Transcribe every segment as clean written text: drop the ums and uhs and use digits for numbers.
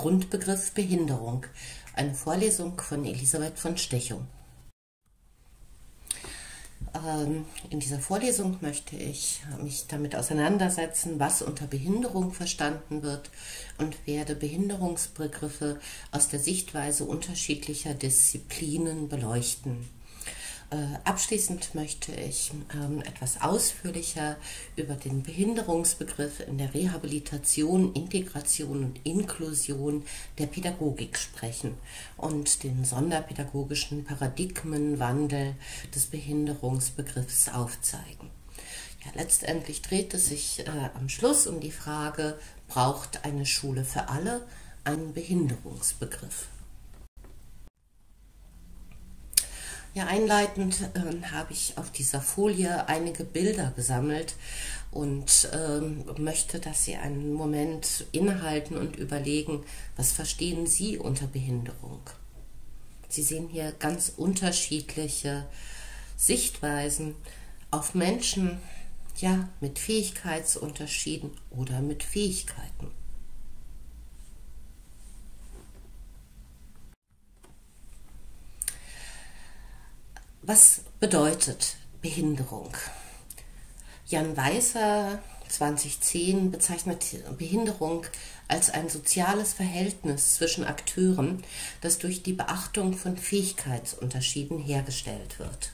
Grundbegriff Behinderung. Eine Vorlesung von Elisabeth von Stechung. In dieser Vorlesung möchte ich mich damit auseinandersetzen, was unter Behinderung verstanden wird, und werde Behinderungsbegriffe aus der Sichtweise unterschiedlicher Disziplinen beleuchten. Abschließend möchte ich etwas ausführlicher über den Behinderungsbegriff in der Rehabilitation, Integration und Inklusion der Pädagogik sprechen und den sonderpädagogischen Paradigmenwandel des Behinderungsbegriffs aufzeigen. Ja, letztendlich dreht es sich am Schluss um die Frage: Braucht eine Schule für alle einen Behinderungsbegriff? Ja, einleitend habe ich auf dieser Folie einige Bilder gesammelt und möchte, dass Sie einen Moment innehalten und überlegen, was verstehen Sie unter Behinderung? Sie sehen hier ganz unterschiedliche Sichtweisen auf Menschen, ja, mit Fähigkeitsunterschieden oder mit Fähigkeiten. Was bedeutet Behinderung? Jan Weißer 2010 bezeichnet Behinderung als ein soziales Verhältnis zwischen Akteuren, das durch die Beachtung von Fähigkeitsunterschieden hergestellt wird.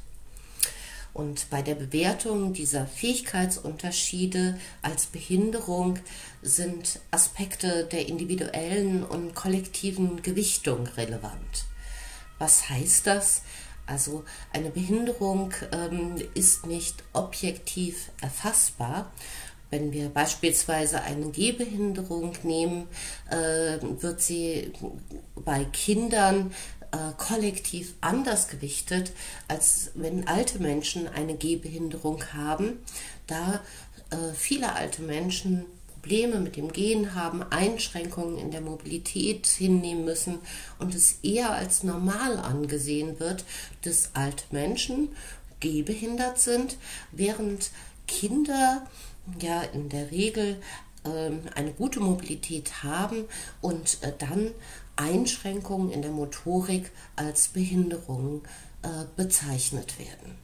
Und bei der Bewertung dieser Fähigkeitsunterschiede als Behinderung sind Aspekte der individuellen und kollektiven Gewichtung relevant. Was heißt das? Also eine Behinderung ist nicht objektiv erfassbar. Wenn wir beispielsweise eine Gehbehinderung nehmen, wird sie bei Kindern kollektiv anders gewichtet, als wenn alte Menschen eine Gehbehinderung haben, da viele alte Menschen Probleme mit dem Gehen haben, Einschränkungen in der Mobilität hinnehmen müssen und es eher als normal angesehen wird, dass alte Menschen gehbehindert sind, während Kinder ja in der Regel eine gute Mobilität haben und dann Einschränkungen in der Motorik als Behinderung bezeichnet werden.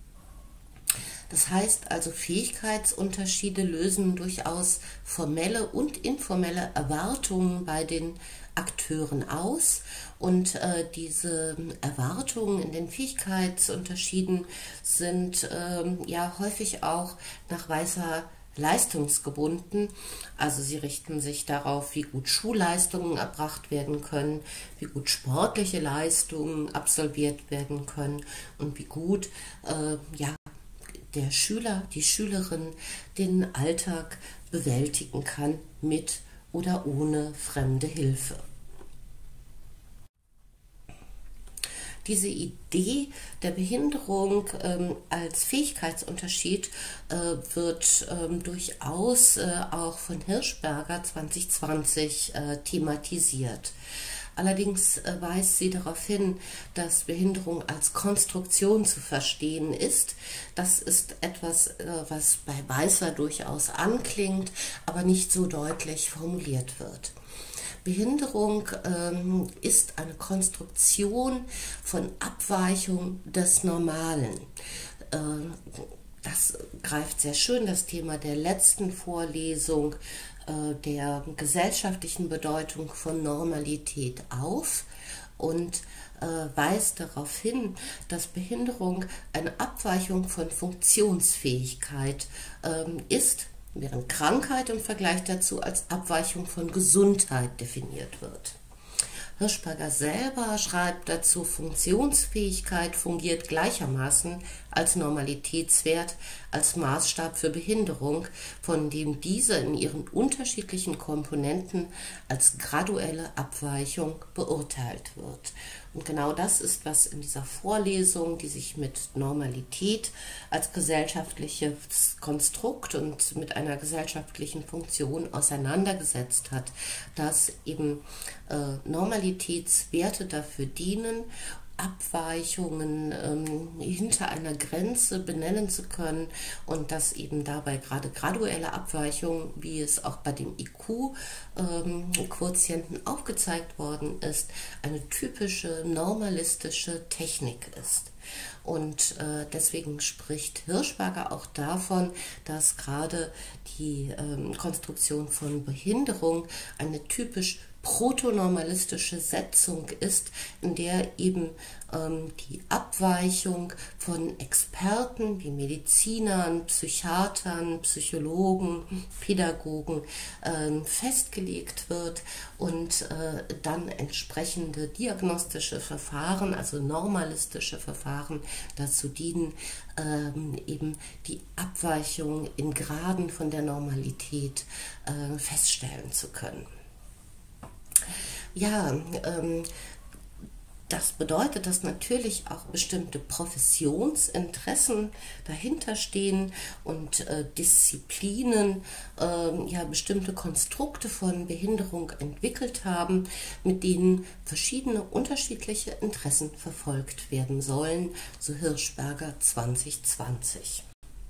Das heißt also, Fähigkeitsunterschiede lösen durchaus formelle und informelle Erwartungen bei den Akteuren aus, und diese Erwartungen in den Fähigkeitsunterschieden sind ja häufig auch nach Weißer leistungsgebunden. Also sie richten sich darauf, wie gut Schulleistungen erbracht werden können, wie gut sportliche Leistungen absolviert werden können und wie gut ja, der Schüler, die Schülerin den Alltag bewältigen kann, mit oder ohne fremde Hilfe. Diese Idee der Behinderung als Fähigkeitsunterschied wird durchaus auch von Hirschberger 2020 thematisiert. Allerdings weist sie darauf hin, dass Behinderung als Konstruktion zu verstehen ist. Das ist etwas, was bei Weißer durchaus anklingt, aber nicht so deutlich formuliert wird. Behinderung ist eine Konstruktion von Abweichung des Normalen. Das greift sehr schön das Thema der letzten Vorlesung der gesellschaftlichen Bedeutung von Normalität auf und weist darauf hin, dass Behinderung eine Abweichung von Funktionsfähigkeit ist, während Krankheit im Vergleich dazu als Abweichung von Gesundheit definiert wird. Hirschberger selber schreibt dazu: Funktionsfähigkeit fungiert gleichermaßen als Normalitätswert, als Maßstab für Behinderung, von dem diese in ihren unterschiedlichen Komponenten als graduelle Abweichung beurteilt wird. Und genau das ist, was in dieser Vorlesung, die sich mit Normalität als gesellschaftliches Konstrukt und mit einer gesellschaftlichen Funktion auseinandergesetzt hat, dass eben Normalitätswerte dafür dienen, Abweichungen hinter einer Grenze benennen zu können und dass eben dabei gerade graduelle Abweichungen, wie es auch bei dem IQ-Quotienten aufgezeigt worden ist, eine typische normalistische Technik ist. Und deswegen spricht Hirschberger auch davon, dass gerade die Konstruktion von Behinderung eine typisch protonormalistische Setzung ist, in der eben die Abweichung von Experten wie Medizinern, Psychiatern, Psychologen, Pädagogen festgelegt wird und dann entsprechende diagnostische Verfahren, also normalistische Verfahren, dazu dienen, eben die Abweichung in Graden von der Normalität feststellen zu können. Ja, das bedeutet, dass natürlich auch bestimmte Professionsinteressen dahinter stehen und Disziplinen ja bestimmte Konstrukte von Behinderung entwickelt haben, mit denen verschiedene unterschiedliche Interessen verfolgt werden sollen, so Hirschberger 2020.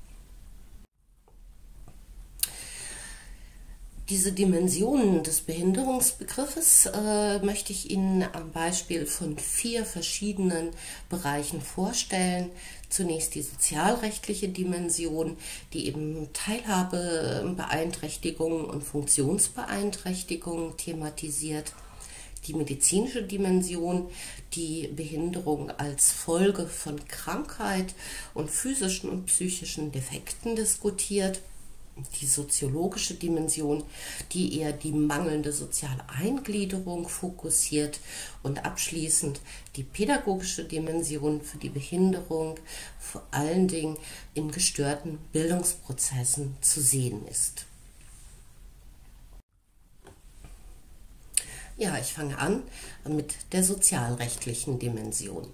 Diese Dimensionen des Behinderungsbegriffes möchte ich Ihnen am Beispiel von 4 verschiedenen Bereichen vorstellen. Zunächst die sozialrechtliche Dimension, die eben Teilhabebeeinträchtigungen und Funktionsbeeinträchtigungen thematisiert. Die medizinische Dimension, die Behinderung als Folge von Krankheit und physischen und psychischen Defekten diskutiert. Die soziologische Dimension, die eher die mangelnde soziale Eingliederung fokussiert, und abschließend die pädagogische Dimension für die Behinderung vor allen Dingen in gestörten Bildungsprozessen zu sehen ist. Ja, ich fange an mit der sozialrechtlichen Dimension.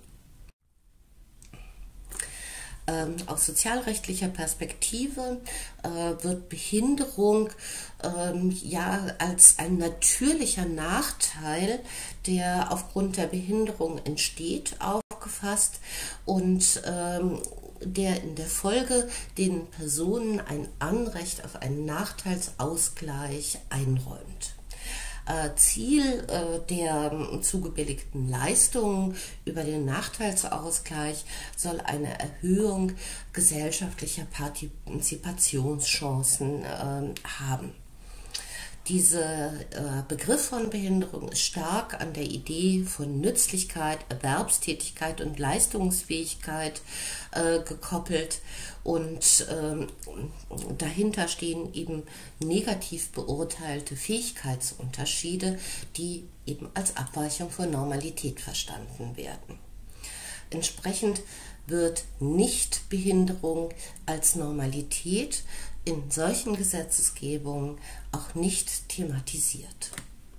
Aus sozialrechtlicher Perspektive wird Behinderung ja als ein natürlicher Nachteil, der aufgrund der Behinderung entsteht, aufgefasst und der in der Folge den Personen ein Anrecht auf einen Nachteilsausgleich einräumt. Ziel der zugebilligten Leistungen über den Nachteilsausgleich soll eine Erhöhung gesellschaftlicher Partizipationschancen haben. Dieser Begriff von Behinderung ist stark an der Idee von Nützlichkeit, Erwerbstätigkeit und Leistungsfähigkeit gekoppelt, und dahinter stehen eben negativ beurteilte Fähigkeitsunterschiede, die eben als Abweichung von Normalität verstanden werden. Entsprechend wird Nichtbehinderung als Normalität in solchen Gesetzgebungen auch nicht thematisiert.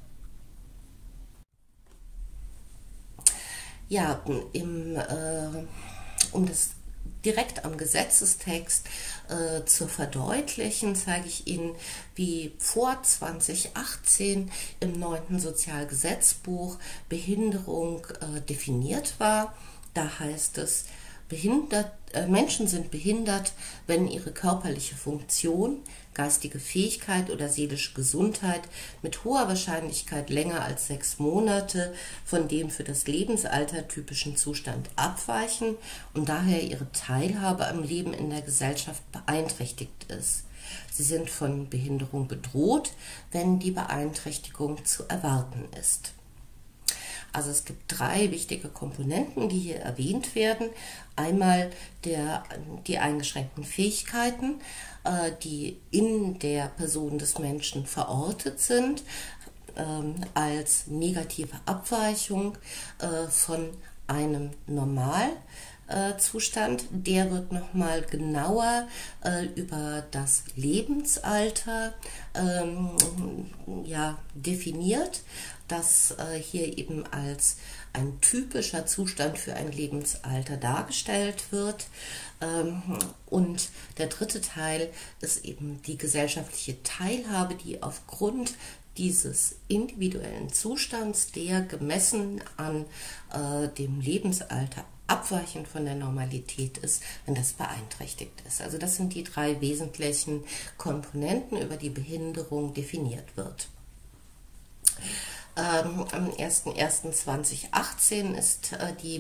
Ja, um das direkt am Gesetzestext zu verdeutlichen, zeige ich Ihnen, wie vor 2018 im 9. Sozialgesetzbuch Behinderung definiert war. Da heißt es: Menschen sind behindert, wenn ihre körperliche Funktion, geistige Fähigkeit oder seelische Gesundheit mit hoher Wahrscheinlichkeit länger als 6 Monate von dem für das Lebensalter typischen Zustand abweichen und daher ihre Teilhabe am Leben in der Gesellschaft beeinträchtigt ist. Sie sind von Behinderung bedroht, wenn die Beeinträchtigung zu erwarten ist. Also es gibt 3 wichtige Komponenten, die hier erwähnt werden. Einmal die eingeschränkten Fähigkeiten, die in der Person des Menschen verortet sind, als negative Abweichung von einem Normalzustand. Der wird nochmal genauer über das Lebensalter definiert. das hier eben als ein typischer Zustand für ein Lebensalter dargestellt wird. Und der dritte Teil ist eben die gesellschaftliche Teilhabe, die aufgrund dieses individuellen Zustands, der gemessen an dem Lebensalter abweichend von der Normalität ist, wenn das beeinträchtigt ist. Also das sind die drei wesentlichen Komponenten, über die Behinderung definiert wird. Am 01.01.2018 ist die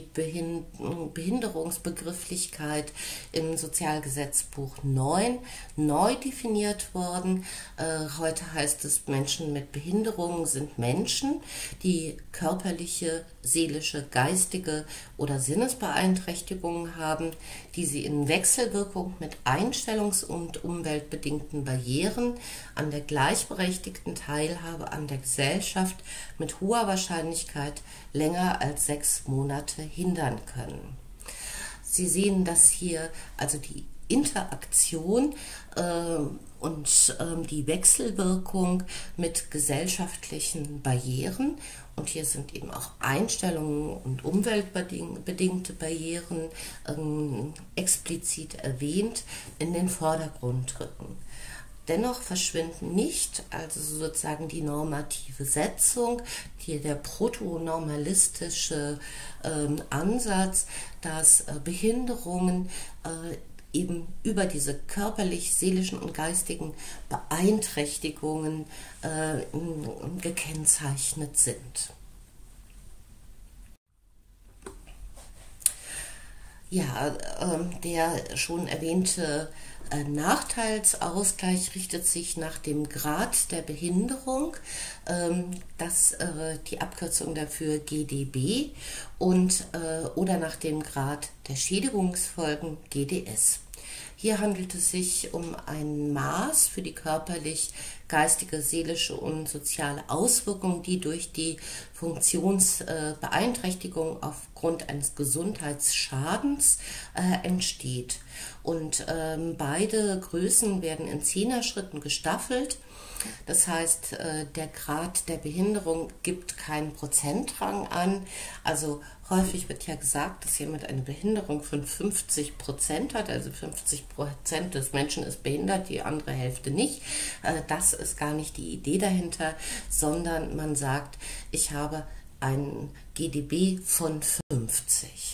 Behinderungsbegrifflichkeit im Sozialgesetzbuch 9 neu definiert worden. Heute heißt es, Menschen mit Behinderungen sind Menschen, die körperliche, seelische, geistige oder Sinnesbeeinträchtigungen haben, die sie in Wechselwirkung mit einstellungs- und umweltbedingten Barrieren an der gleichberechtigten Teilhabe an der Gesellschaft mit hoher Wahrscheinlichkeit länger als 6 Monate hindern können. Sie sehen, dass hier also die Interaktion und die Wechselwirkung mit gesellschaftlichen Barrieren, und hier sind eben auch Einstellungen und umweltbedingte Barrieren explizit erwähnt, in den Vordergrund rücken. Dennoch verschwinden nicht, also sozusagen die normative Setzung, hier der protonormalistische Ansatz, dass Behinderungen eben über diese körperlich, seelischen und geistigen Beeinträchtigungen gekennzeichnet sind. Ja, der schon erwähnte Nachteilsausgleich richtet sich nach dem Grad der Behinderung, die Abkürzung dafür GDB, und oder nach dem Grad der Schädigungsfolgen GDS. Hier handelt es sich um ein Maß für die körperlich, geistige, seelische und soziale Auswirkungen, die durch die Funktionsbeeinträchtigung aufgrund eines Gesundheitsschadens entsteht. Und beide Größen werden in 10er-Schritten gestaffelt. Das heißt, der Grad der Behinderung gibt keinen Prozentrang an. Also häufig wird ja gesagt, dass jemand eine Behinderung von 50% hat, also 50% des Menschen ist behindert, die andere Hälfte nicht. Das ist gar nicht die Idee dahinter, sondern man sagt, ich habe ein GDB von 50.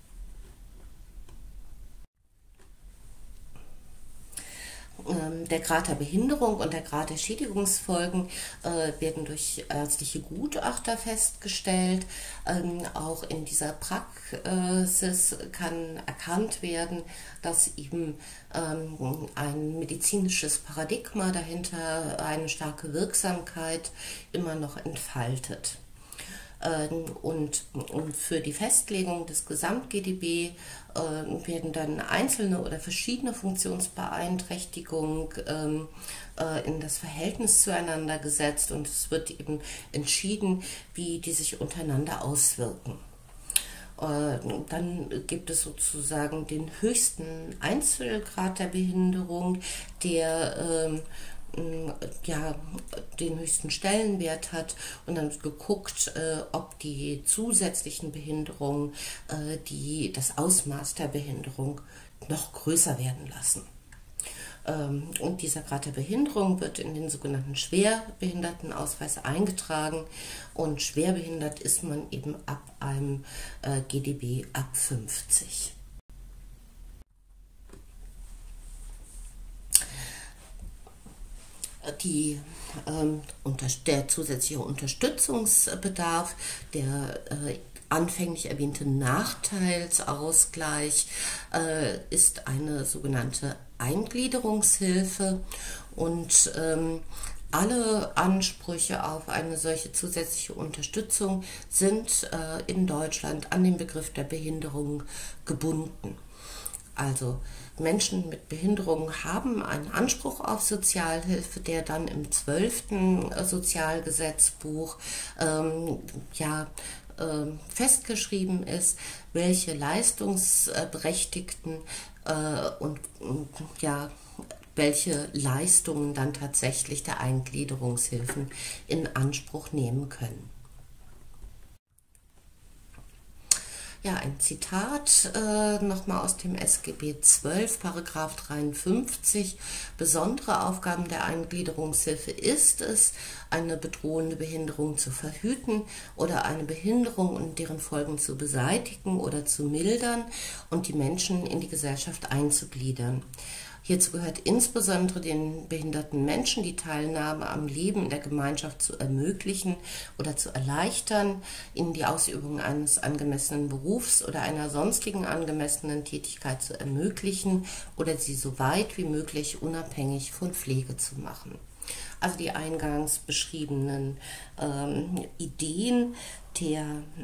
Der Grad der Behinderung und der Grad der Schädigungsfolgen werden durch ärztliche Gutachter festgestellt. Auch in dieser Praxis kann erkannt werden, dass eben ein medizinisches Paradigma dahinter eine starke Wirksamkeit immer noch entfaltet. Und für die Festlegung des Gesamt-GDB werden dann einzelne oder verschiedene Funktionsbeeinträchtigungen in das Verhältnis zueinander gesetzt, und es wird eben entschieden, wie die sich untereinander auswirken. Dann gibt es sozusagen den höchsten Einzelgrad der Behinderung, der den höchsten Stellenwert hat, und dann wird geguckt, ob die zusätzlichen Behinderungen das Ausmaß der Behinderung noch größer werden lassen. Und dieser Grad der Behinderung wird in den sogenannten Schwerbehindertenausweis eingetragen, und schwerbehindert ist man eben ab einem GDB ab 50. Der zusätzliche Unterstützungsbedarf, der anfänglich erwähnte Nachteilsausgleich ist eine sogenannte Eingliederungshilfe, und alle Ansprüche auf eine solche zusätzliche Unterstützung sind in Deutschland an den Begriff der Behinderung gebunden. Also Menschen mit Behinderungen haben einen Anspruch auf Sozialhilfe, der dann im 12. Sozialgesetzbuch festgeschrieben ist, welche Leistungsberechtigten welche Leistungen dann tatsächlich der Eingliederungshilfen in Anspruch nehmen können. Ja, ein Zitat nochmal aus dem SGB XII, Paragraph 53. Besondere Aufgaben der Eingliederungshilfe ist es, eine bedrohende Behinderung zu verhüten oder eine Behinderung und deren Folgen zu beseitigen oder zu mildern und die Menschen in die Gesellschaft einzugliedern. Hierzu gehört insbesondere den behinderten Menschen die Teilnahme am Leben in der Gemeinschaft zu ermöglichen oder zu erleichtern, ihnen die Ausübung eines angemessenen Berufs oder einer sonstigen angemessenen Tätigkeit zu ermöglichen oder sie so weit wie möglich unabhängig von Pflege zu machen. Also die eingangs beschriebenen Ideen der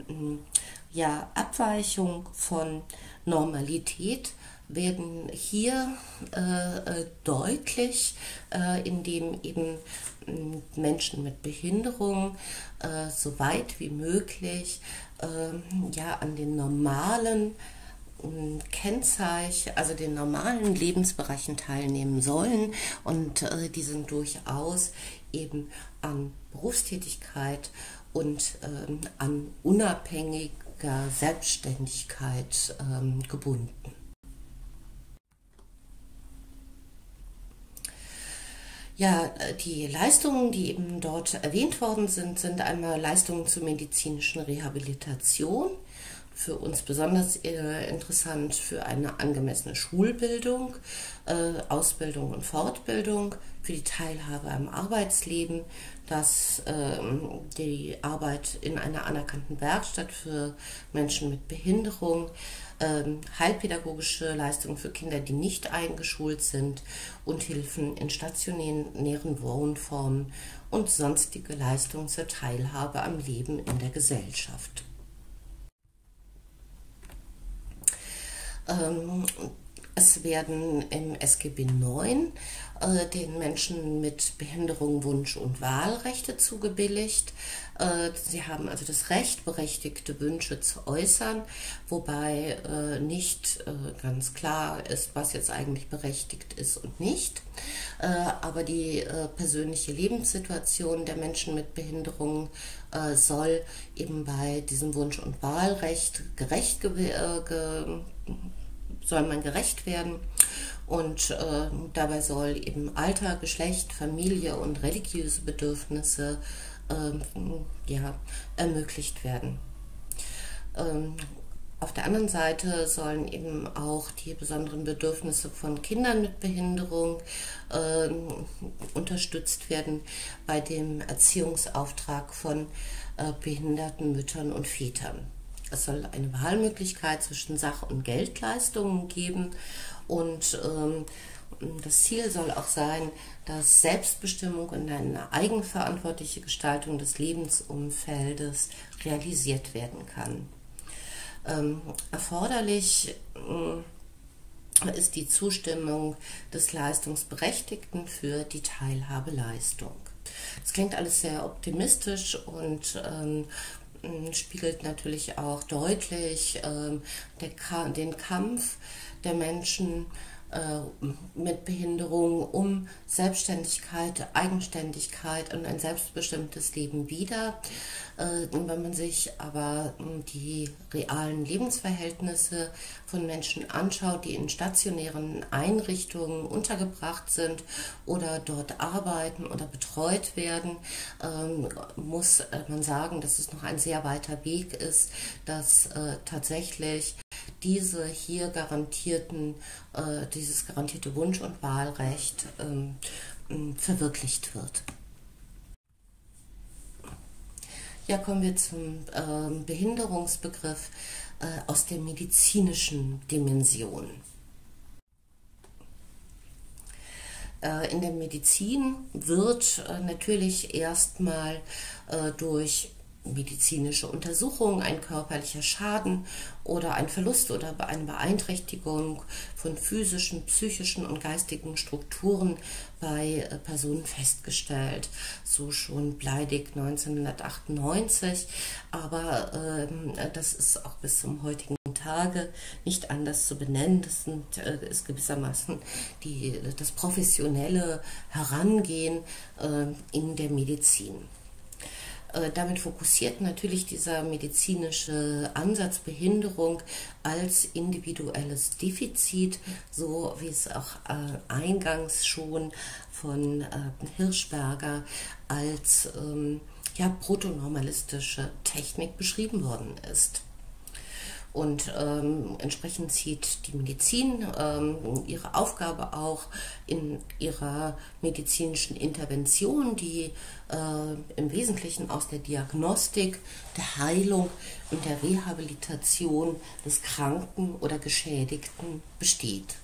Abweichung von Normalität werden hier deutlich, indem eben Menschen mit Behinderung so weit wie möglich an den normalen Kennzeichen, also den normalen Lebensbereichen teilnehmen sollen, und die sind durchaus eben an Berufstätigkeit und an unabhängiger Selbstständigkeit gebunden. Ja, die Leistungen, die eben dort erwähnt worden sind, sind einmal Leistungen zur medizinischen Rehabilitation, für uns besonders interessant für eine angemessene Schulbildung, Ausbildung und Fortbildung, für die Teilhabe am Arbeitsleben, dass die Arbeit in einer anerkannten Werkstatt für Menschen mit Behinderung, heilpädagogische Leistungen für Kinder, die nicht eingeschult sind, und Hilfen in stationären Wohnformen und sonstige Leistungen zur Teilhabe am Leben in der Gesellschaft. Es werden im SGB IX den Menschen mit Behinderung Wunsch- und Wahlrechte zugebilligt. Sie haben also das Recht, berechtigte Wünsche zu äußern, wobei nicht ganz klar ist, was jetzt eigentlich berechtigt ist und nicht. Aber die persönliche Lebenssituation der Menschen mit Behinderung soll eben bei diesem Wunsch- und Wahlrecht gerecht werden, und dabei soll eben Alter, Geschlecht, Familie und religiöse Bedürfnisse ermöglicht werden. Auf der anderen Seite sollen eben auch die besonderen Bedürfnisse von Kindern mit Behinderung unterstützt werden bei dem Erziehungsauftrag von behinderten Müttern und Vätern. Es soll eine Wahlmöglichkeit zwischen Sach- und Geldleistungen geben, und das Ziel soll auch sein, dass Selbstbestimmung und eine eigenverantwortliche Gestaltung des Lebensumfeldes realisiert werden kann. Erforderlich ist die Zustimmung des Leistungsberechtigten für die Teilhabeleistung. Das klingt alles sehr optimistisch und spiegelt natürlich auch deutlich den Kampf der Menschen mit Behinderung um Selbstständigkeit, Eigenständigkeit und ein selbstbestimmtes Leben wider. Wenn man sich aber die realen Lebensverhältnisse von Menschen anschaut, die in stationären Einrichtungen untergebracht sind oder dort arbeiten oder betreut werden, muss man sagen, dass es noch ein sehr weiter Weg ist, dass tatsächlich dieses garantierte Wunsch- und Wahlrecht verwirklicht wird. Ja, kommen wir zum Behinderungsbegriff aus der medizinischen Dimension. In der Medizin wird natürlich erstmal durch medizinische Untersuchung ein körperlicher Schaden oder ein Verlust oder eine Beeinträchtigung von physischen, psychischen und geistigen Strukturen bei Personen festgestellt. So schon Bleidig 1998, aber das ist auch bis zum heutigen Tage nicht anders zu benennen. Das ist gewissermaßen das professionelle Herangehen in der Medizin. Damit fokussiert natürlich dieser medizinische Ansatz Behinderung als individuelles Defizit, so wie es auch eingangs schon von Hirschberger als ja, protonormalistische Technik beschrieben worden ist. Und entsprechend sieht die Medizin ihre Aufgabe auch in ihrer medizinischen Intervention, die im Wesentlichen aus der Diagnostik, der Heilung und der Rehabilitation des Kranken oder Geschädigten besteht.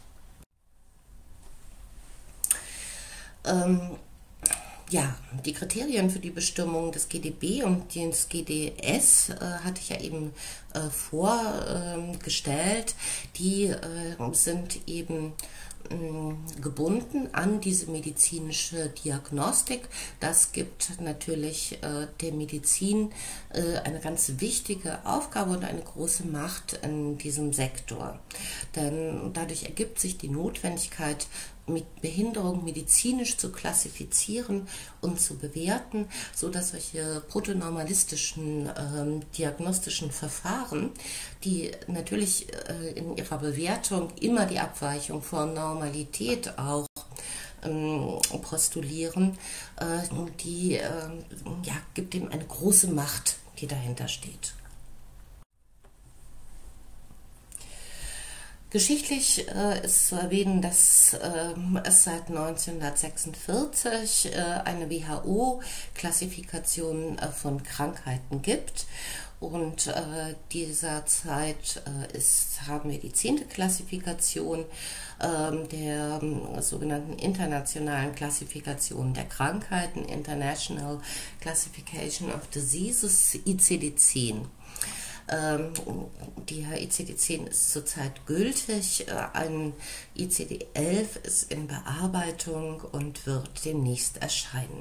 Ja, die Kriterien für die Bestimmung des GDB und des GDS hatte ich ja eben vorgestellt. Die sind eben gebunden an diese medizinische Diagnostik. Das gibt natürlich der Medizin eine ganz wichtige Aufgabe und eine große Macht in diesem Sektor. Denn dadurch ergibt sich die Notwendigkeit, mit Behinderung medizinisch zu klassifizieren und zu bewerten, so dass solche protonormalistischen diagnostischen Verfahren, die natürlich in ihrer Bewertung immer die Abweichung von Normalität auch postulieren, die ja, gibt ihm eine große Macht, die dahinter steht. Geschichtlich ist zu erwähnen, dass es seit 1946 eine WHO-Klassifikation von Krankheiten gibt. Und dieser Zeit haben wir die 10. Klassifikation der sogenannten internationalen Klassifikation der Krankheiten, International Classification of Diseases, ICD-10. Die ICD-10 ist zurzeit gültig, ein ICD-11 ist in Bearbeitung und wird demnächst erscheinen.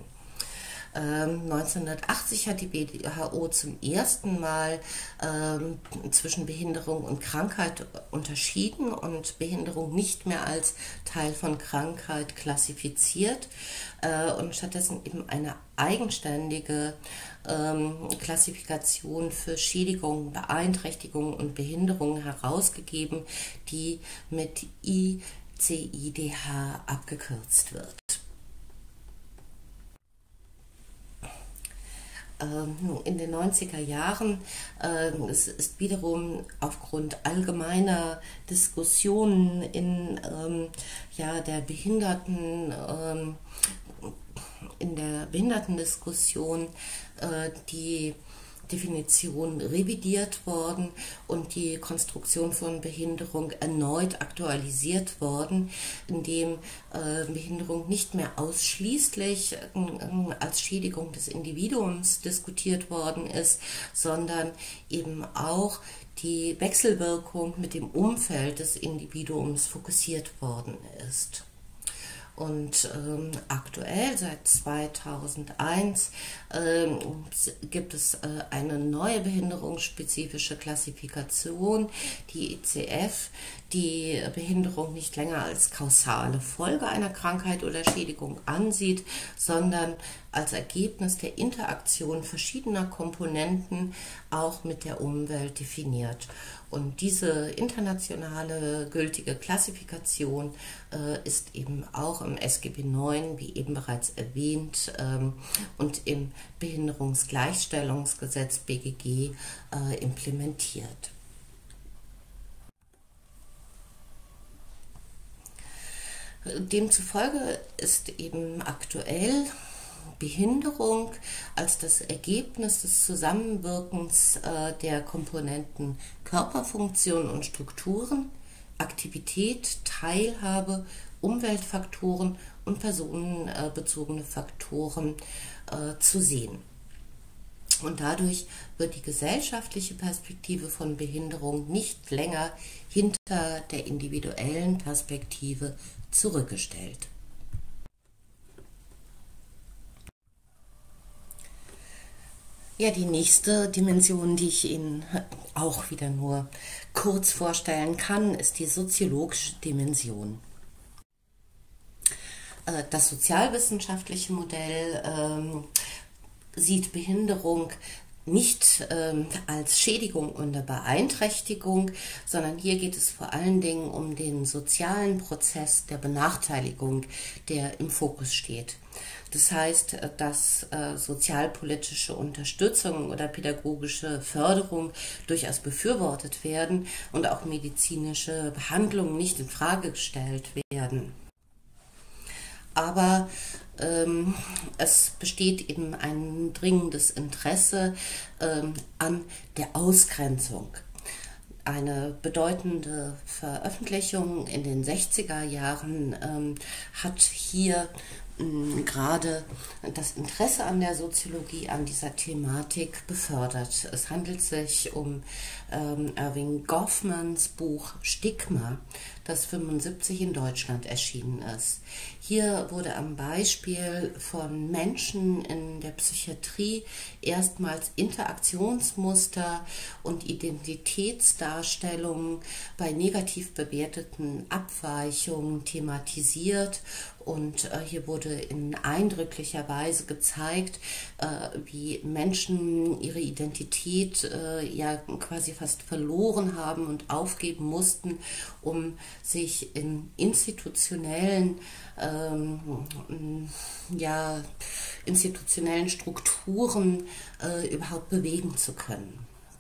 1980 hat die WHO zum ersten Mal zwischen Behinderung und Krankheit unterschieden und Behinderung nicht mehr als Teil von Krankheit klassifiziert und stattdessen eben eine eigenständige Klassifikation für Schädigungen, Beeinträchtigungen und Behinderungen herausgegeben, die mit ICIDH abgekürzt wird. In den 90er Jahren es ist wiederum aufgrund allgemeiner Diskussionen in ja, in der Behindertendiskussion die Definition revidiert worden und die Konstruktion von Behinderung erneut aktualisiert worden, indem Behinderung nicht mehr ausschließlich als Schädigung des Individuums diskutiert worden ist, sondern eben auch die Wechselwirkung mit dem Umfeld des Individuums fokussiert worden ist. Und aktuell, seit 2001, gibt es eine neue behinderungsspezifische Klassifikation, die ICF, die Behinderung nicht länger als kausale Folge einer Krankheit oder Schädigung ansieht, sondern als Ergebnis der Interaktion verschiedener Komponenten auch mit der Umwelt definiert. Und diese internationale gültige Klassifikation ist eben auch im SGB IX, wie eben bereits erwähnt, und im Behinderungsgleichstellungsgesetz BGG implementiert. Demzufolge ist eben aktuell Behinderung als das Ergebnis des Zusammenwirkens der Komponenten Körperfunktion und Strukturen, Aktivität, Teilhabe, Umweltfaktoren und personenbezogene Faktoren zu sehen. Und dadurch wird die gesellschaftliche Perspektive von Behinderung nicht länger hinter der individuellen Perspektive zurückgestellt. Ja, die nächste Dimension, die ich Ihnen auch wieder nur kurz vorstellen kann, ist die soziologische Dimension. Das sozialwissenschaftliche Modell sieht Behinderung nicht als Schädigung oder Beeinträchtigung, sondern hier geht es vor allen Dingen um den sozialen Prozess der Benachteiligung, der im Fokus steht. Das heißt, dass sozialpolitische Unterstützung oder pädagogische Förderung durchaus befürwortet werden und auch medizinische Behandlungen nicht in Frage gestellt werden. Aber es besteht eben ein dringendes Interesse an der Ausgrenzung. Eine bedeutende Veröffentlichung in den 60er Jahren hat hier gerade das Interesse an der Soziologie, an dieser Thematik befördert. Es handelt sich um Erving Goffmans Buch Stigma, das 1975 in Deutschland erschienen ist. Hier wurde am Beispiel von Menschen in der Psychiatrie erstmals Interaktionsmuster und Identitätsdarstellungen bei negativ bewerteten Abweichungen thematisiert. Und hier wurde in eindrücklicher Weise gezeigt, wie Menschen ihre Identität ja quasi fast verloren haben und aufgeben mussten, um sich in institutionellen Strukturen überhaupt bewegen zu können.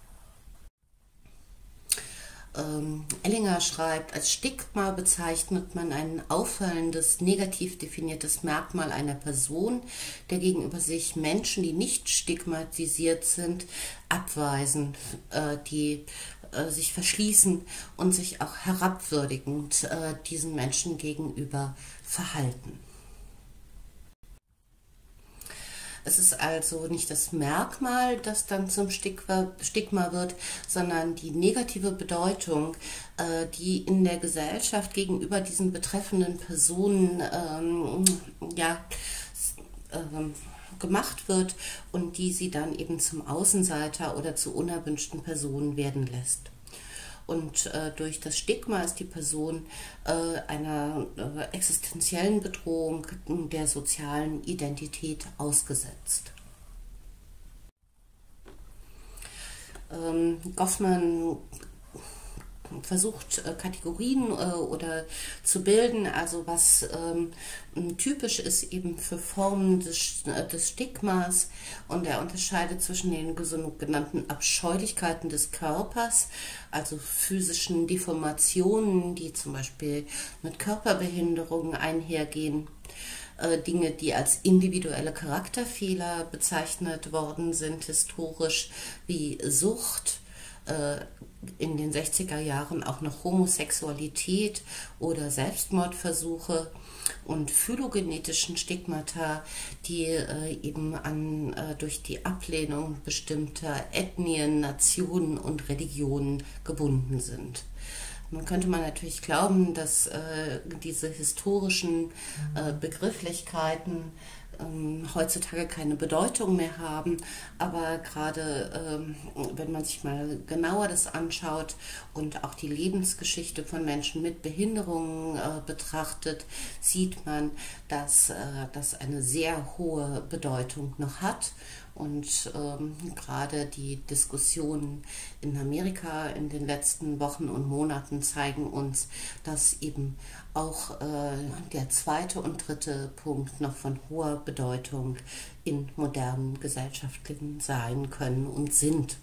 Ellinger schreibt, als Stigma bezeichnet man ein auffallendes, negativ definiertes Merkmal einer Person, der gegenüber sich Menschen, die nicht stigmatisiert sind, abweisen, die sich verschließen und sich auch herabwürdigend diesen Menschen gegenüber verhalten. Es ist also nicht das Merkmal, das dann zum Stigma wird, sondern die negative Bedeutung, die in der Gesellschaft gegenüber diesen betreffenden Personen gemacht wird und die sie dann eben zum Außenseiter oder zu unerwünschten Personen werden lässt. Und durch das Stigma ist die Person einer existenziellen Bedrohung der sozialen Identität ausgesetzt. Goffman versucht Kategorien oder zu bilden, also was typisch ist eben für Formen des Stigmas, und er unterscheidet zwischen den sogenannten Abscheulichkeiten des Körpers, also physischen Deformationen, die zum Beispiel mit Körperbehinderungen einhergehen, Dinge, die als individuelle Charakterfehler bezeichnet worden sind, historisch, wie Sucht, in den 60er Jahren auch noch Homosexualität oder Selbstmordversuche, und phylogenetischen Stigmata, die eben durch die Ablehnung bestimmter Ethnien, Nationen und Religionen gebunden sind. Nun könnte man natürlich glauben, dass diese historischen Begrifflichkeiten heutzutage keine Bedeutung mehr haben, aber gerade wenn man sich mal genauer das anschaut und auch die Lebensgeschichte von Menschen mit Behinderungen betrachtet, sieht man, dass das eine sehr hohe Bedeutung noch hat. Und gerade die Diskussionen in Amerika in den letzten Wochen und Monaten zeigen uns, dass eben auch der zweite und dritte Punkt noch von hoher Bedeutung in modernen Gesellschaften sein können und sind.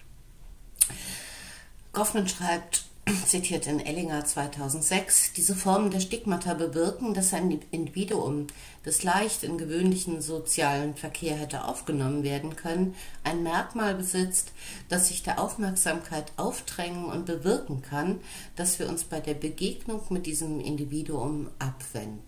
Goffman schreibt, zitiert in Ellinger 2006, diese Formen der Stigmata bewirken, dass ein Individuum, das leicht in gewöhnlichen sozialen Verkehr hätte aufgenommen werden können, ein Merkmal besitzt, das sich der Aufmerksamkeit aufdrängen und bewirken kann, dass wir uns bei der Begegnung mit diesem Individuum abwenden.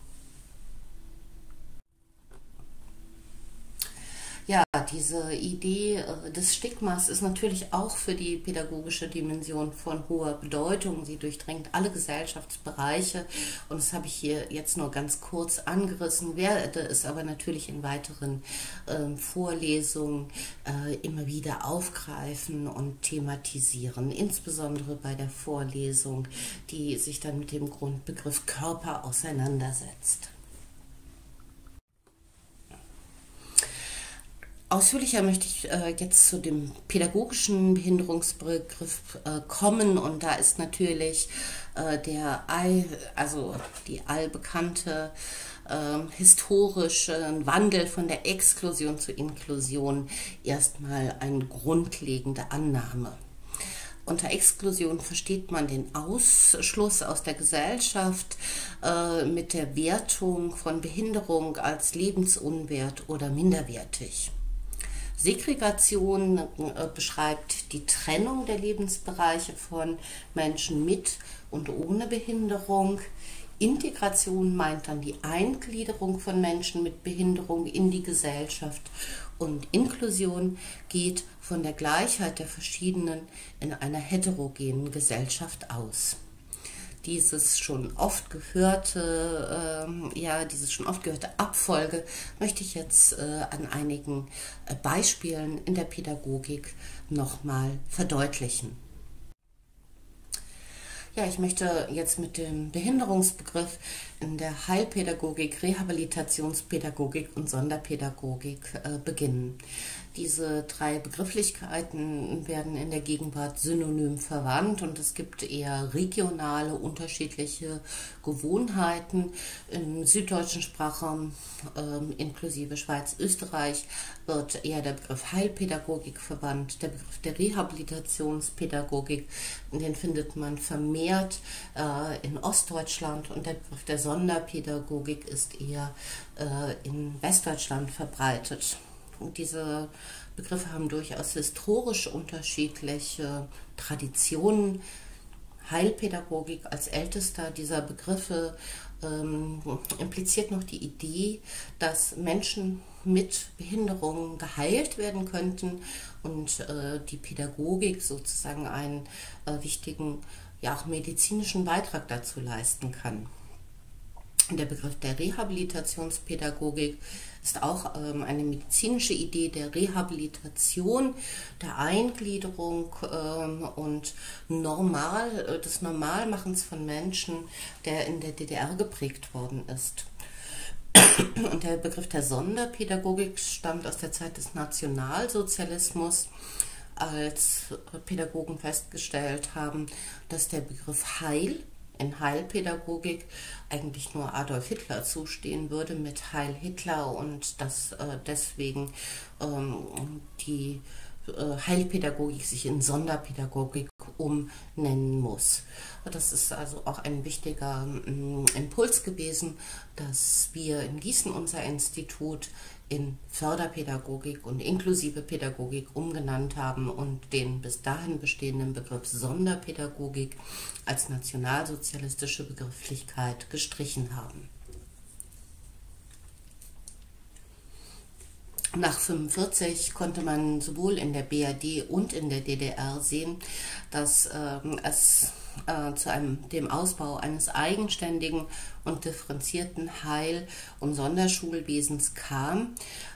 Ja, diese Idee des Stigmas ist natürlich auch für die pädagogische Dimension von hoher Bedeutung. Sie durchdringt alle Gesellschaftsbereiche, und das habe ich hier jetzt nur ganz kurz angerissen, werde es aber natürlich in weiteren Vorlesungen immer wieder aufgreifen und thematisieren, insbesondere bei der Vorlesung, die sich dann mit dem Grundbegriff Körper auseinandersetzt. Ausführlicher möchte ich jetzt zu dem pädagogischen Behinderungsbegriff kommen, und da ist natürlich die allbekannte historische Wandel von der Exklusion zur Inklusion erstmal eine grundlegende Annahme. Unter Exklusion versteht man den Ausschluss aus der Gesellschaft mit der Wertung von Behinderung als lebensunwert oder minderwertig. Segregation beschreibt die Trennung der Lebensbereiche von Menschen mit und ohne Behinderung. Integration meint dann die Eingliederung von Menschen mit Behinderung in die Gesellschaft, und Inklusion geht von der Gleichheit der Verschiedenen in einer heterogenen Gesellschaft aus. Diese schon oft gehörte Abfolge möchte ich jetzt an einigen Beispielen in der Pädagogik nochmal verdeutlichen. Ja, ich möchte jetzt mit dem Behinderungsbegriff in der Heilpädagogik, Rehabilitationspädagogik und Sonderpädagogik beginnen. Diese drei Begrifflichkeiten werden in der Gegenwart synonym verwandt, und es gibt eher regionale, unterschiedliche Gewohnheiten. Im süddeutschen Sprachraum inklusive Schweiz, Österreich wird eher der Begriff Heilpädagogik verwandt. Der Begriff der Rehabilitationspädagogik, den findet man vermehrt in Ostdeutschland, und der Begriff der Sonderpädagogik ist eher in Westdeutschland verbreitet. Und diese Begriffe haben durchaus historisch unterschiedliche Traditionen. Heilpädagogik als ältester dieser Begriffe impliziert noch die Idee, dass Menschen mit Behinderungen geheilt werden könnten, und die Pädagogik sozusagen einen wichtigen, ja auch medizinischen Beitrag dazu leisten kann. Der Begriff der Rehabilitationspädagogik ist auch eine medizinische Idee der Rehabilitation, der Eingliederung und des Normalmachens von Menschen, der in der DDR geprägt worden ist. Und der Begriff der Sonderpädagogik stammt aus der Zeit des Nationalsozialismus, als Pädagogen festgestellt haben, dass der Begriff Heil in Heilpädagogik eigentlich nur Adolf Hitler zustehen würde mit Heil Hitler, und dass deswegen die Heilpädagogik sich in Sonderpädagogik umnennen muss. Das ist also auch ein wichtiger Impuls gewesen, dass wir in Gießen unser Institut in Förderpädagogik und inklusive Pädagogik umgenannt haben und den bis dahin bestehenden Begriff Sonderpädagogik als nationalsozialistische Begrifflichkeit gestrichen haben. Nach 1945 konnte man sowohl in der BRD und in der DDR sehen, dass es zu dem Ausbau eines eigenständigen und differenzierten Heil- und Sonderschulwesens kam.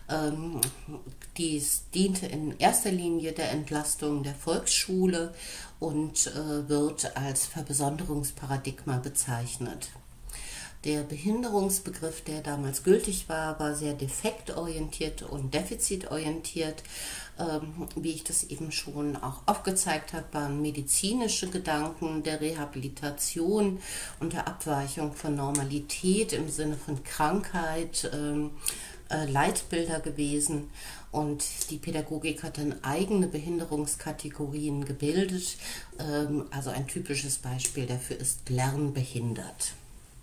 Dies diente in erster Linie der Entlastung der Volksschule und wird als Verbesonderungsparadigma bezeichnet. Der Behinderungsbegriff, der damals gültig war, war sehr defektorientiert und defizitorientiert. Wie ich das eben schon auch aufgezeigt habe, waren medizinische Gedanken der Rehabilitation und der Abweichung von Normalität im Sinne von Krankheit Leitbilder gewesen. Und die Pädagogik hat dann eigene Behinderungskategorien gebildet. Also ein typisches Beispiel dafür ist lernbehindert.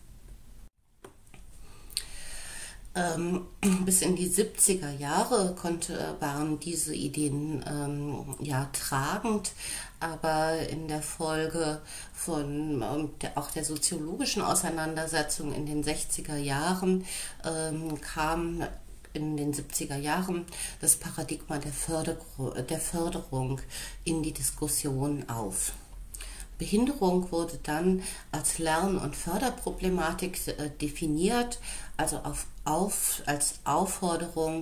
Bis in die 70er Jahre waren diese Ideen tragend, aber in der Folge von auch der soziologischen Auseinandersetzung in den 60er Jahren kam in den 70er Jahren das Paradigma der Förderung in die Diskussion auf. Behinderung wurde dann als Lern- und Förderproblematik definiert, also als Aufforderung,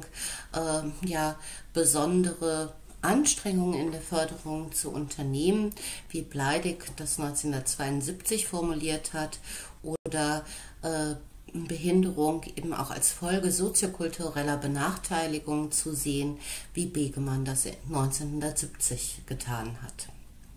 besondere Anstrengungen in der Förderung zu unternehmen, wie Bleidig das 1972 formuliert hat, oder Behinderung eben auch als Folge soziokultureller Benachteiligung zu sehen, wie Begemann das 1970 getan hat.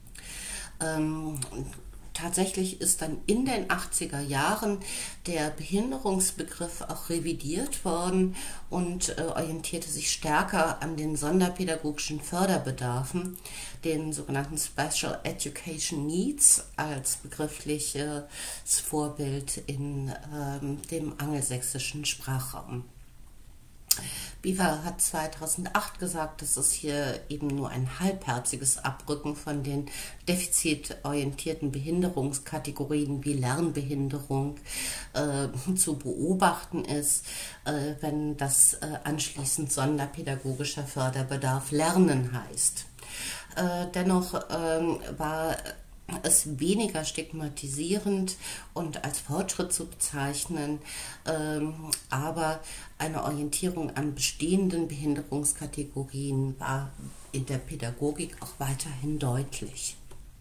Tatsächlich ist dann in den 80er Jahren der Behinderungsbegriff auch revidiert worden und orientierte sich stärker an den sonderpädagogischen Förderbedarfen, den sogenannten Special Education Needs als begriffliches Vorbild in dem angelsächsischen Sprachraum. Beaver hat 2008 gesagt, dass es hier eben nur ein halbherziges Abrücken von den defizitorientierten Behinderungskategorien wie Lernbehinderung zu beobachten ist, wenn das anschließend sonderpädagogischer Förderbedarf Lernen heißt. Dennoch war es weniger stigmatisierend und als Fortschritt zu bezeichnen, aber eine Orientierung an bestehenden Behinderungskategorien war in der Pädagogik auch weiterhin deutlich.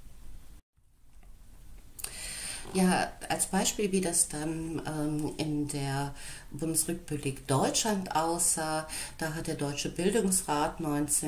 Ja, als Beispiel, wie das dann in der Bundesrepublik Deutschland aussah, da hat der Deutsche Bildungsrat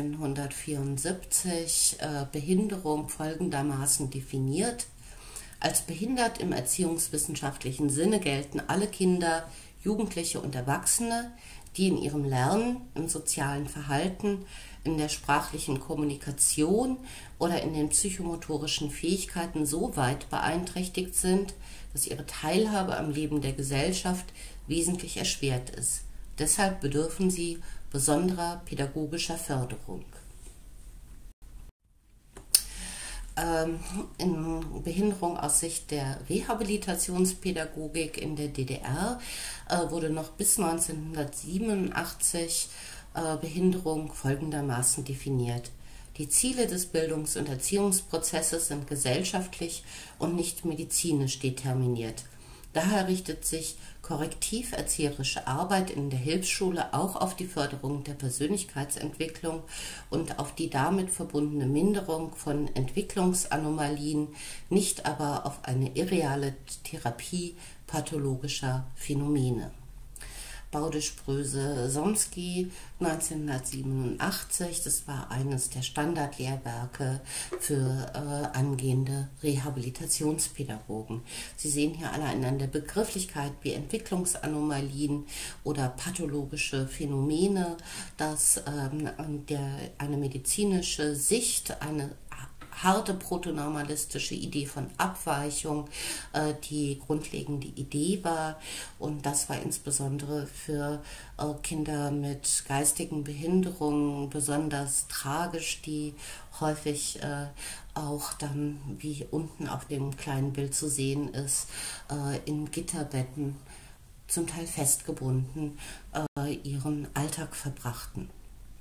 1974 Behinderung folgendermaßen definiert: Als behindert im erziehungswissenschaftlichen Sinne gelten alle Kinder, Jugendliche und Erwachsene, die in ihrem Lernen, im sozialen Verhalten, in der sprachlichen Kommunikation oder in den psychomotorischen Fähigkeiten so weit beeinträchtigt sind, dass ihre Teilhabe am Leben der Gesellschaft wesentlich erschwert ist. Deshalb bedürfen sie besonderer pädagogischer Förderung. In Behinderung aus Sicht der Rehabilitationspädagogik in der DDR wurde noch bis 1987 Behinderung folgendermaßen definiert: Die Ziele des Bildungs- und Erziehungsprozesses sind gesellschaftlich und nicht medizinisch determiniert. Daher richtet sich korrektiverzieherische Arbeit in der Hilfsschule auch auf die Förderung der Persönlichkeitsentwicklung und auf die damit verbundene Minderung von Entwicklungsanomalien, nicht aber auf eine irreale Therapie pathologischer Phänomene. Baudisch-Bröse-Somski 1987, das war eines der Standardlehrwerke für angehende Rehabilitationspädagogen. Sie sehen hier allein an der Begrifflichkeit wie Entwicklungsanomalien oder pathologische Phänomene, dass eine medizinische Sicht, eine harte protonormalistische Idee von Abweichung die grundlegende Idee war, und das war insbesondere für Kinder mit geistigen Behinderungen besonders tragisch, die häufig auch dann, wie unten auf dem kleinen Bild zu sehen ist, in Gitterbetten, zum Teil festgebunden, ihren Alltag verbrachten.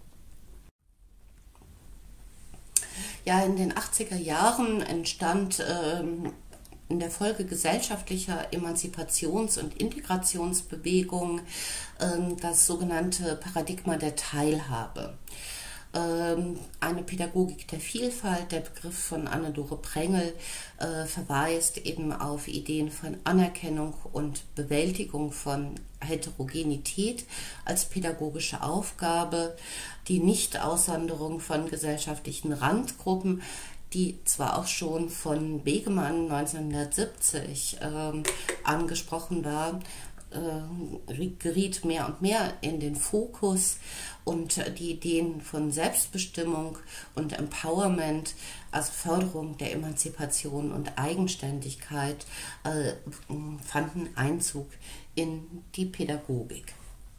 Ja, in den 80er Jahren entstand in der Folge gesellschaftlicher Emanzipations- und Integrationsbewegungen das sogenannte Paradigma der Teilhabe. Eine Pädagogik der Vielfalt, der Begriff von Anne-Dore Prengel, verweist eben auf Ideen von Anerkennung und Bewältigung von Heterogenität als pädagogische Aufgabe, die Nicht-Aussonderung von gesellschaftlichen Randgruppen, die zwar auch schon von Begemann 1970 angesprochen war, geriet mehr und mehr in den Fokus, und die Ideen von Selbstbestimmung und Empowerment, also Förderung der Emanzipation und Eigenständigkeit, fanden Einzug in die Pädagogik.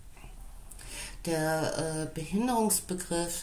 Der Behinderungsbegriff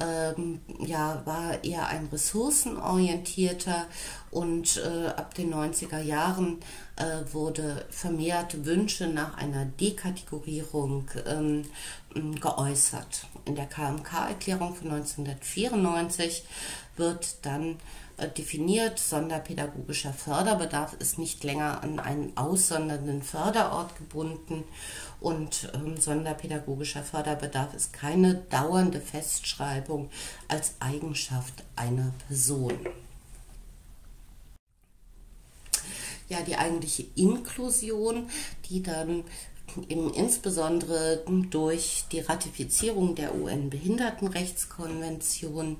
war eher ein ressourcenorientierter, und ab den 90er Jahren wurde vermehrt Wünsche nach einer Dekategorierung geäußert. In der KMK-Erklärung von 1994 wird dann definiert: Sonderpädagogischer Förderbedarf ist nicht länger an einen aussondernden Förderort gebunden, und sonderpädagogischer Förderbedarf ist keine dauernde Festschreibung als Eigenschaft einer Person. ja die eigentliche Inklusion, die dann eben insbesondere durch die Ratifizierung der UN-Behindertenrechtskonvention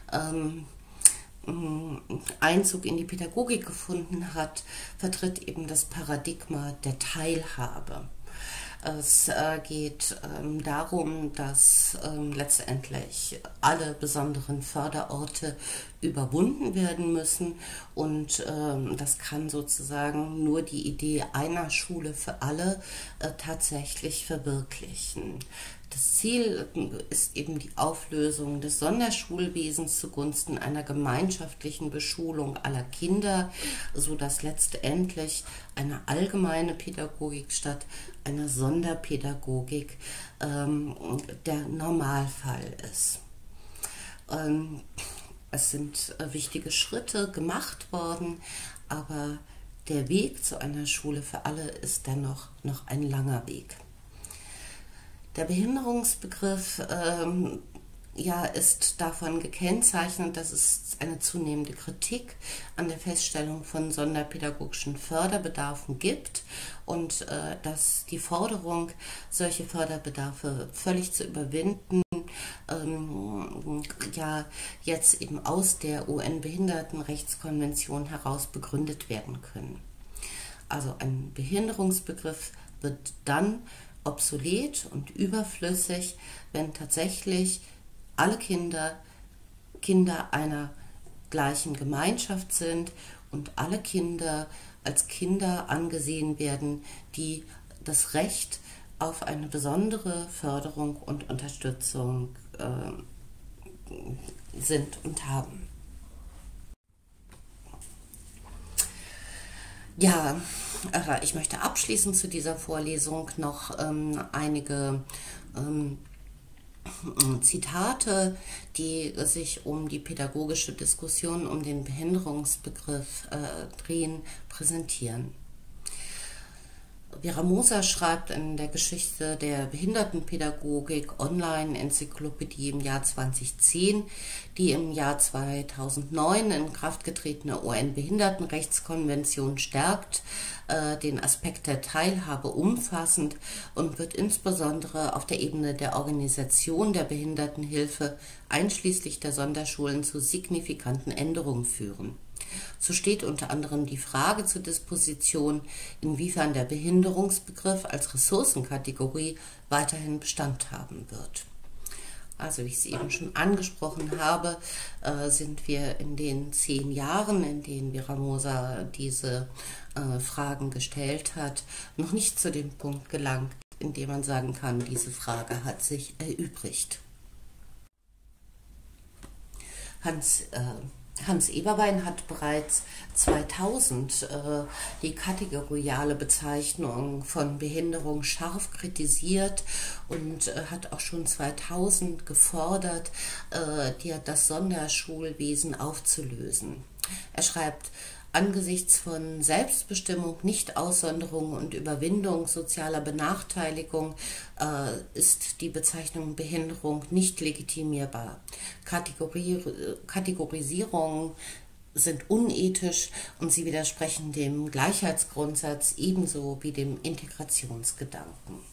Einzug in die Pädagogik gefunden hat, vertritt eben das Paradigma der Teilhabe. Es geht darum, dass letztendlich alle besonderen Förderorte überwunden werden müssen und das kann sozusagen nur die Idee einer Schule für alle tatsächlich verwirklichen. Das Ziel ist eben die Auflösung des Sonderschulwesens zugunsten einer gemeinschaftlichen Beschulung aller Kinder, sodass letztendlich eine allgemeine Pädagogik statt einer Sonderpädagogik der Normalfall ist. Es sind wichtige Schritte gemacht worden, aber der Weg zu einer Schule für alle ist dennoch noch ein langer Weg. Der Behinderungsbegriff ist davon gekennzeichnet, dass es eine zunehmende Kritik an der Feststellung von sonderpädagogischen Förderbedarfen gibt und dass die Forderung, solche Förderbedarfe völlig zu überwinden, jetzt eben aus der UN-Behindertenrechtskonvention heraus begründet werden können. Also ein Behinderungsbegriff wird dann obsolet und überflüssig, wenn tatsächlich alle Kinder einer gleichen Gemeinschaft sind und alle Kinder als Kinder angesehen werden, die das Recht auf eine besondere Förderung und Unterstützung sind und haben. Ja, ich möchte abschließend zu dieser Vorlesung noch einige Zitate, die sich um die pädagogische Diskussion um den Behinderungsbegriff drehen, präsentieren. Vera Moser schreibt in der Geschichte der Behindertenpädagogik Online-Enzyklopädie im Jahr 2010, die im Jahr 2009 in Kraft getretene UN-Behindertenrechtskonvention stärkt den Aspekt der Teilhabe umfassend und wird insbesondere auf der Ebene der Organisation der Behindertenhilfe einschließlich der Sonderschulen zu signifikanten Änderungen führen. So steht unter anderem die Frage zur Disposition, inwiefern der Behinderungsbegriff als Ressourcenkategorie weiterhin Bestand haben wird. Also wie ich es eben schon angesprochen habe, sind wir in den 10 Jahren, in denen Vera Moser diese Fragen gestellt hat, noch nicht zu dem Punkt gelangt, in dem man sagen kann, diese Frage hat sich erübrigt. Hans Eberwein hat bereits 2000 die kategoriale Bezeichnung von Behinderung scharf kritisiert und hat auch schon 2000 gefordert, das Sonderschulwesen aufzulösen. Er schreibt: Angesichts von Selbstbestimmung, Nichtaussonderung und Überwindung sozialer Benachteiligung ist die Bezeichnung Behinderung nicht legitimierbar. Kategorisierungen sind unethisch und sie widersprechen dem Gleichheitsgrundsatz ebenso wie dem Integrationsgedanken.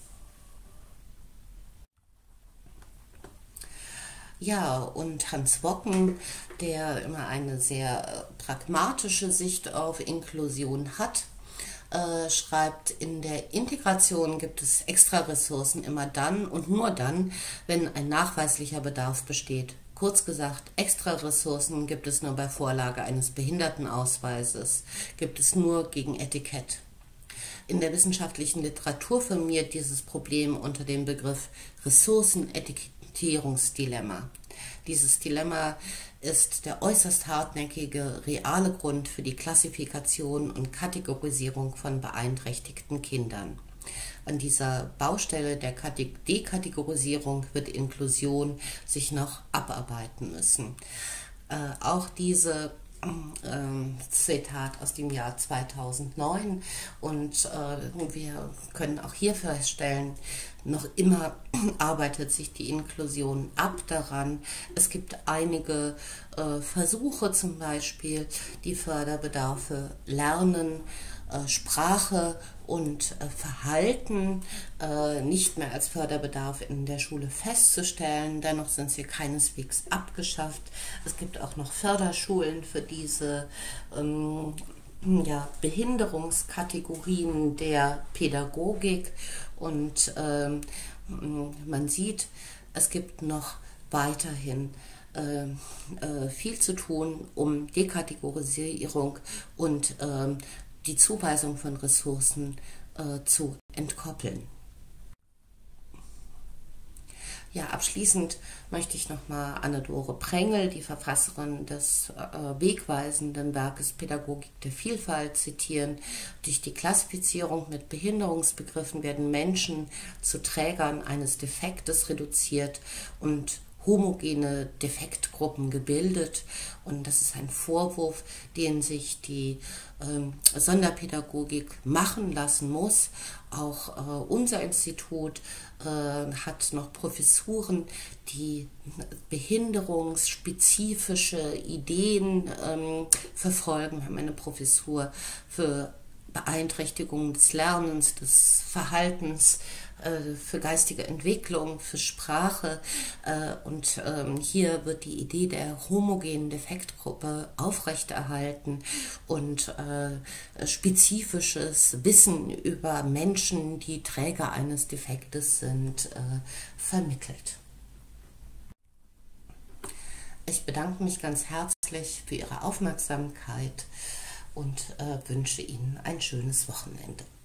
Ja, und Hans Wocken, der immer eine sehr pragmatische Sicht auf Inklusion hat, schreibt: In der Integration gibt es Extraressourcen immer dann und nur dann, wenn ein nachweislicher Bedarf besteht. Kurz gesagt, Extraressourcen gibt es nur bei Vorlage eines Behindertenausweises, gibt es nur gegen Etikett. In der wissenschaftlichen Literatur firmiert dieses Problem unter dem Begriff Ressourcenetikettierungsdilemma. Dieses Dilemma ist der äußerst hartnäckige, reale Grund für die Klassifikation und Kategorisierung von beeinträchtigten Kindern. An dieser Baustelle der Dekategorisierung wird Inklusion sich noch abarbeiten müssen. Auch diese Zitat aus dem Jahr 2009 und wir können auch hier feststellen, noch immer arbeitet sich die Inklusion ab daran. Es gibt einige Versuche, zum Beispiel die Förderbedarfe Lernen Sprache und Verhalten nicht mehr als Förderbedarf in der Schule festzustellen. Dennoch sind sie keineswegs abgeschafft. Es gibt auch noch Förderschulen für diese Behinderungskategorien der Pädagogik, und man sieht, es gibt noch weiterhin viel zu tun, um Dekategorisierung und die Zuweisung von Ressourcen zu entkoppeln. Ja, abschließend möchte ich nochmal Anne-Dore Prengel, die Verfasserin des wegweisenden Werkes Pädagogik der Vielfalt, zitieren. Durch die Klassifizierung mit Behinderungsbegriffen werden Menschen zu Trägern eines Defektes reduziert und homogene Defektgruppen gebildet, und das ist ein Vorwurf, den sich die Sonderpädagogik machen lassen muss. Auch unser Institut hat noch Professuren, die behinderungsspezifische Ideen verfolgen. Wir haben eine Professur für Beeinträchtigung des Lernens, des Verhaltens, für geistige Entwicklung, für Sprache, und hier wird die Idee der homogenen Defektgruppe aufrechterhalten und spezifisches Wissen über Menschen, die Träger eines Defektes sind, vermittelt. Ich bedanke mich ganz herzlich für Ihre Aufmerksamkeit und wünsche Ihnen ein schönes Wochenende.